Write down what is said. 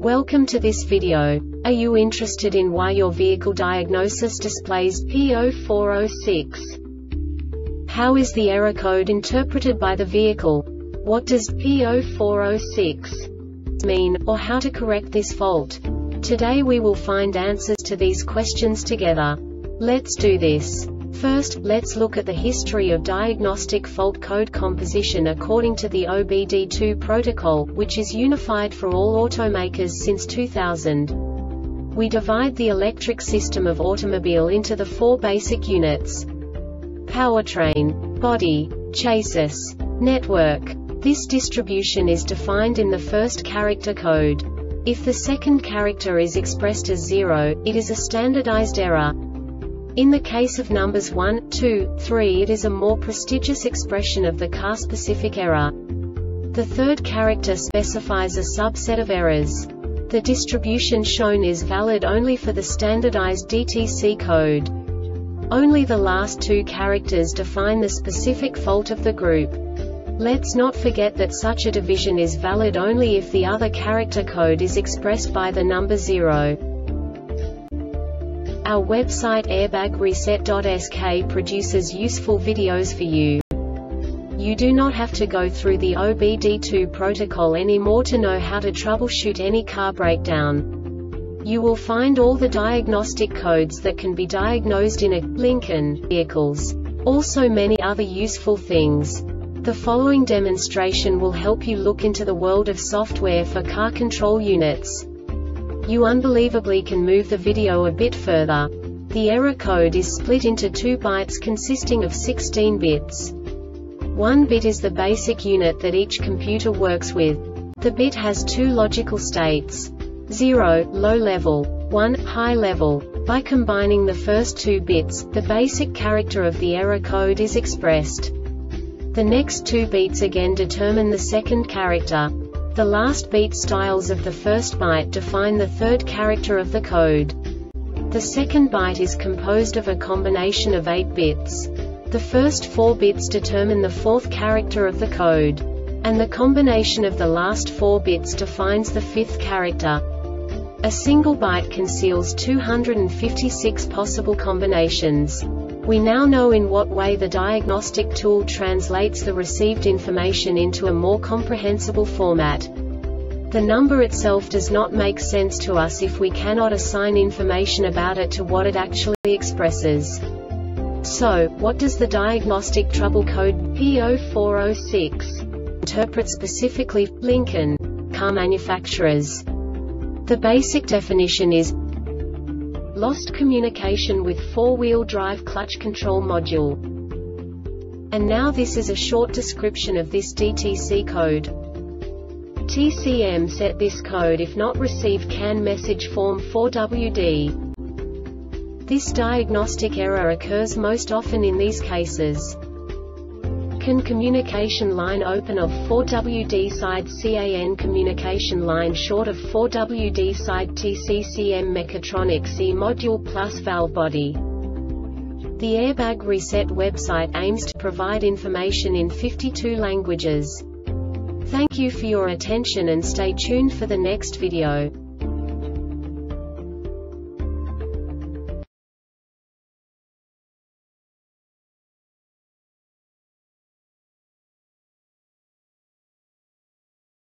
Welcome to this video. Are you interested in why your vehicle diagnosis displays P0406? How is the error code interpreted by the vehicle? What does P0406 mean, or how to correct this fault? Today we will find answers to these questions together. Let's do this. First, let's look at the history of diagnostic fault code composition according to the OBD2 protocol, which is unified for all automakers since 2000. We divide the electric system of automobile into the four basic units: powertrain, body, chassis, network. This distribution is defined in the first character code. If the second character is expressed as 0, it is a standardized error. In the case of numbers 1, 2, 3, it is a more prestigious expression of the car-specific error. The third character specifies a subset of errors. The distribution shown is valid only for the standardized DTC code. Only the last two characters define the specific fault of the group. Let's not forget that such a division is valid only if the other character code is expressed by the number 0. Our website airbagreset.sk produces useful videos for you. You do not have to go through the OBD2 protocol anymore to know how to troubleshoot any car breakdown. You will find all the diagnostic codes that can be diagnosed in a Lincoln vehicles. Also many other useful things. The following demonstration will help you look into the world of software for car control units. You unbelievably can move the video a bit further. The error code is split into 2 bytes consisting of 16 bits. 1 bit is the basic unit that each computer works with. The bit has 2 logical states: 0, low level, 1, high level. By combining the first 2 bits, the basic character of the error code is expressed. The next 2 beats again determine the second character. The last beat styles of the first byte define the third character of the code. The second byte is composed of a combination of 8 bits. The first 4 bits determine the fourth character of the code. And the combination of the last 4 bits defines the fifth character. A single byte conceals 256 possible combinations. We now know in what way the diagnostic tool translates the received information into a more comprehensible format. The number itself does not make sense to us if we cannot assign information about it to what it actually expresses. So, what does the diagnostic trouble code P0406 interpret specifically for Lincoln car manufacturers? The basic definition is lost communication with four-wheel drive clutch control module. And now this is a short description of this DTC code. TCM set this code if not received CAN message form 4WD. This diagnostic error occurs most often in these cases: CAN communication line open of 4WD side, CAN communication line short of 4WD side, TCCM mechatronic C module plus valve body. The Airbag Reset website aims to provide information in 52 languages. Thank you for your attention and stay tuned for the next video.